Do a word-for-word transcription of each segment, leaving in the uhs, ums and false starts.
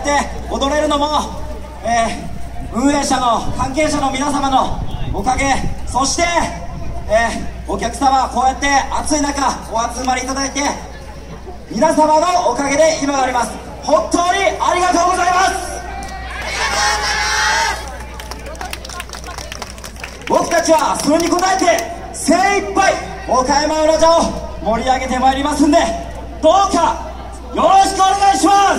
って踊れるのも、えー、運営者の関係者の皆様のおかげ、そして、えー、お客様こうやって暑い中お集まりいただいて皆様のおかげで今があります。本当にありがとうございます。僕たちはそれに応えて精一杯岡山うらじゃを盛り上げてまいりますんで、どうかよろしくお願いします。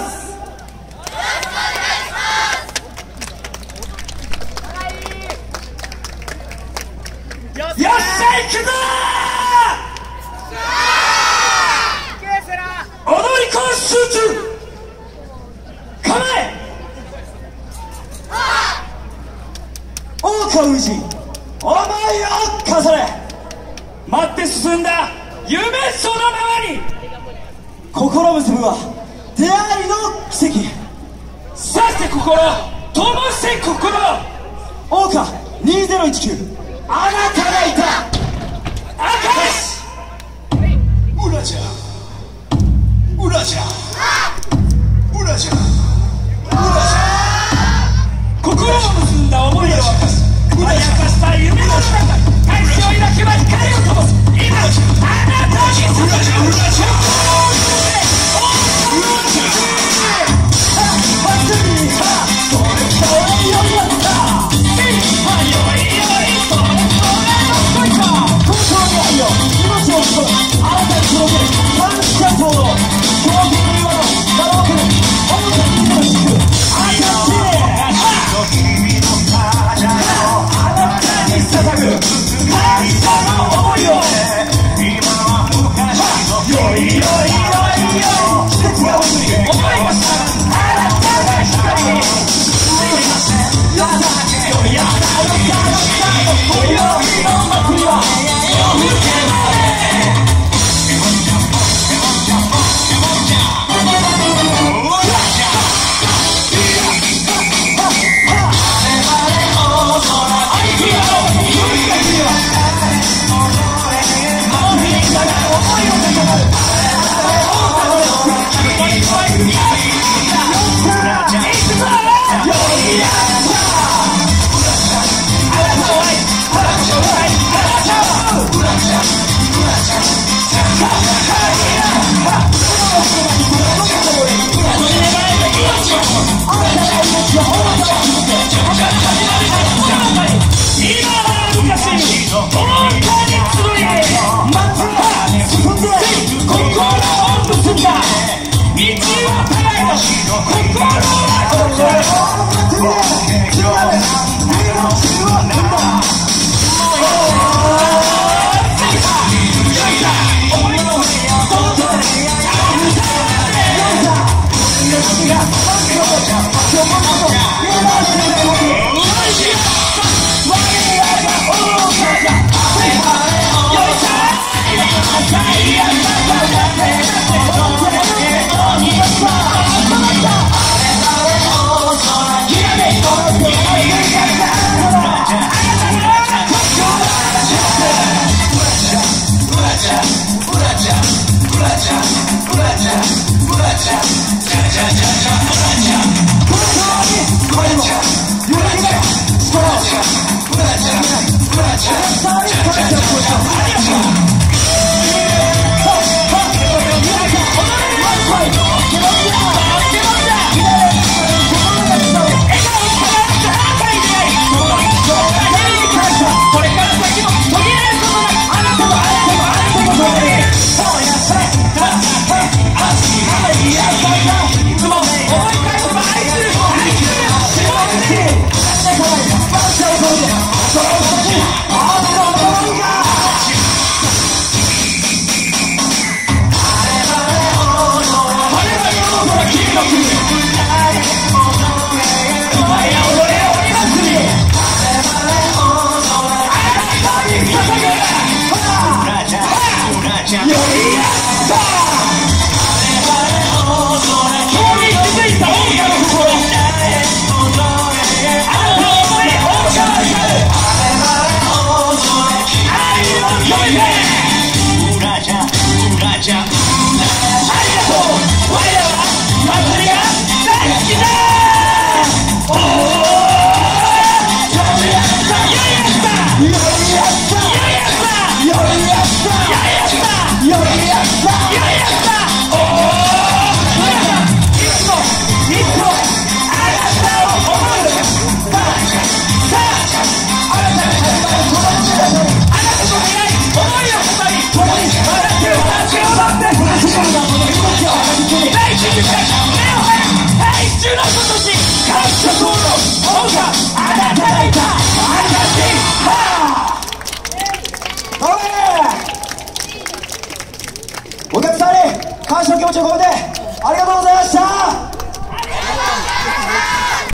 よっしゃ行くぞー、踊り子集中構え、大川氏思いを重ね待って進んだ夢そのままに心結ぶは出会いの奇跡、さして心灯して心、大川にせんじゅうきゅう、あなたがいた証うらじゃうらじゃうらじゃうらじゃ、心を結んだ思いを明かし輝かした夢の中、大地を抱けば光を灯す今あなたにうらじゃうらじゃYeah.